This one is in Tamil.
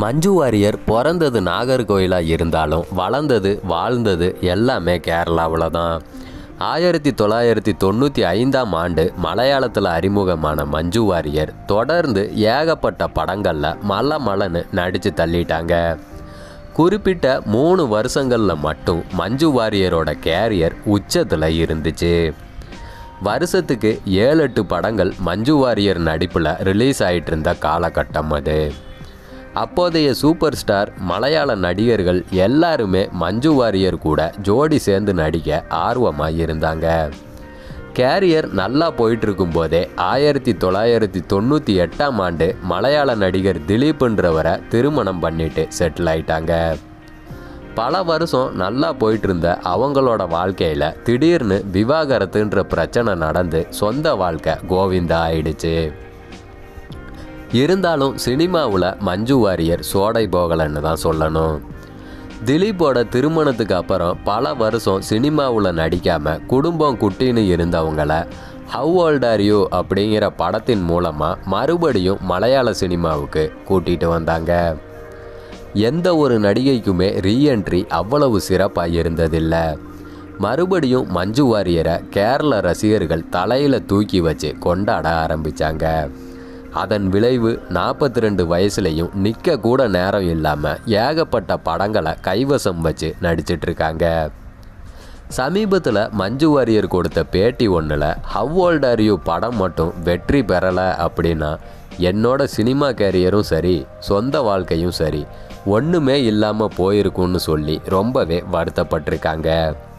மஞ்சு வாரியர் பிறந்தது நாகர்கோயிலாக இருந்தாலும் வளர்ந்தது வாழ்ந்தது எல்லாமே கேரளாவில் தான். 1995ஆம் ஆண்டு மலையாளத்தில் அறிமுகமான மஞ்சு வாரியர் தொடர்ந்து ஏகப்பட்ட படங்களில் மலன்னு நடித்து தள்ளிட்டாங்க. குறிப்பிட்ட 3 வருஷங்களில் மட்டும் மஞ்சு வாரியரோட கேரியர் உச்சத்தில் இருந்துச்சு. வருஷத்துக்கு 7-8 படங்கள் மஞ்சு வாரியர் நடிப்பில் ரிலீஸ் ஆகிட்டு இருந்த காலகட்டம் அது. அப்போதைய சூப்பர் ஸ்டார் மலையாள நடிகர்கள் எல்லாருமே மஞ்சு வாரியர் கூட ஜோடி சேர்ந்து நடிக்க ஆர்வமாக இருந்தாங்க. கேரியர் நல்லா போயிட்டுருக்கும் போதே 1998ஆம் ஆண்டு மலையாள நடிகர் திலீப்ன்றவரை திருமணம் பண்ணிட்டு செட்டில் ஆயிட்டாங்க. பல வருஷம் நல்லா போயிட்டு இருந்த அவங்களோட வாழ்க்கையில் திடீர்னு விவாகரத்துன்ற பிரச்சனை நடந்து சொந்த வாழ்க்கை கோவிந்தா ஆயிடுச்சு. இருந்தாலும் சினிமாவில் மஞ்சு வாரியர் சோடை போகலைன்னு தான் சொல்லணும். திலீப்போட திருமணத்துக்கு அப்புறம் பல வருஷம் சினிமாவில் நடிக்காமல் குடும்பம் குட்டின்னு இருந்தவங்கள ஹவ் ஓல்ட் ஆர் யூ அப்படிங்கிற படத்தின் மூலமாக மறுபடியும் மலையாள சினிமாவுக்கு கூட்டிகிட்டு வந்தாங்க. எந்த ஒரு நடிகைக்குமே ரீஎன்ட்ரி அவ்வளவு சிறப்பாக இருந்ததில்லை. மறுபடியும் மஞ்சு வாரியரை கேரள ரசிகர்கள் தலையில் தூக்கி வச்சு கொண்டாட ஆரம்பித்தாங்க. அதன் விளைவு 42 வயசுலையும் நிற்க கூட நேரம் இல்லாமல் ஏகப்பட்ட படங்களை கைவசம் வச்சு நடிச்சிட்ருக்காங்க. சமீபத்தில் மஞ்சு வாரியர் கொடுத்த பேட்டி ஒன்றில் ஹவ் ஓல்ட் ஆர் யூ படம் மட்டும் வெற்றி பெறலை அப்படின்னா என்னோட சினிமா கேரியரும் சரி சொந்த வாழ்க்கையும் சரி ஒன்றுமே இல்லாமல் போயிருக்குன்னு சொல்லி ரொம்பவே வருத்தப்பட்டிருக்காங்க.